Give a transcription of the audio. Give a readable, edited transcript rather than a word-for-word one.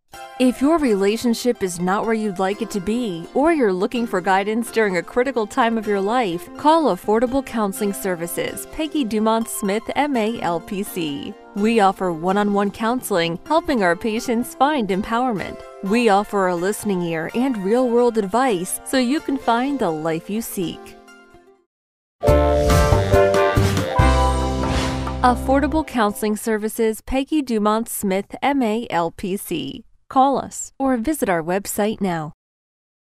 If your relationship is not where you'd like it to be, or you're looking for guidance during a critical time of your life, call Affordable Counseling Services, Peggy Dumont Smith, MA, LPC. We offer one-on-one counseling, helping our patients find empowerment. We offer a listening ear and real-world advice so you can find the life you seek. Affordable Counseling Services, Peggy Dumont Smith, MA, LPC. Call us or visit our website now.